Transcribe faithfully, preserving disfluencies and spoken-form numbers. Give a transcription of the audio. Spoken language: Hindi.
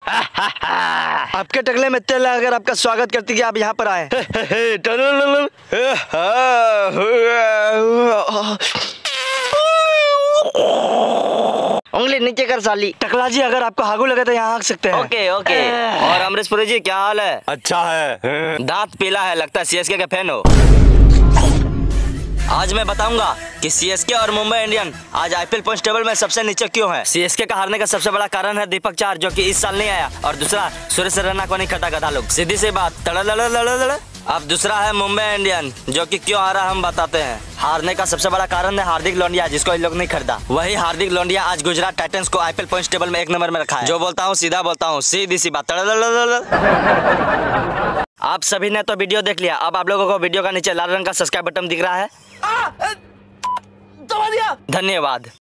आपके टकले में तेल अगर आपका स्वागत करती कि आप यहाँ पर आए। उंगली नीचे कर साली। टकला जी अगर आपको हागू लगे तो यहाँ हक सकते हैं। Okay okay. और अमरीशपुरी जी क्या हाल है? अच्छा है। दांत पीला है, लगता है सीएसके के फैन हो। आज मैं बताऊंगा कि सीएसके और मुंबई इंडियन आज आईपीएल पॉइंट्स टेबल में सबसे नीचे क्यों है। सीएसके का हारने का सबसे बड़ा कारण है दीपक चार, जो कि इस साल नहीं आया, और दूसरा सुरेश रैना को नहीं खटा गधा लोग, सीधी सी बात। तड़लड़लड़लड़। अब दूसरा है मुंबई इंडियन, जो कि क्यों हारा हम बताते हैं। हारने का सबसे बड़ा कारण है हार्दिक लोंडिया, जिसको इन लोग नहीं खरीदा। वही हार्दिक लोंडिया आज गुजरात टाइटंस को आईपीएल पॉइंट्स टेबल में एक नंबर में रखा है। जो बोलता हूँ सीधा बोलता हूँ, सीधी सी बात। आप सभी ने तो वीडियो देख लिया, अब आप लोगों को वीडियो का नीचे लाल रंग का सब्सक्राइब बटन दिख रहा है। धन्यवाद।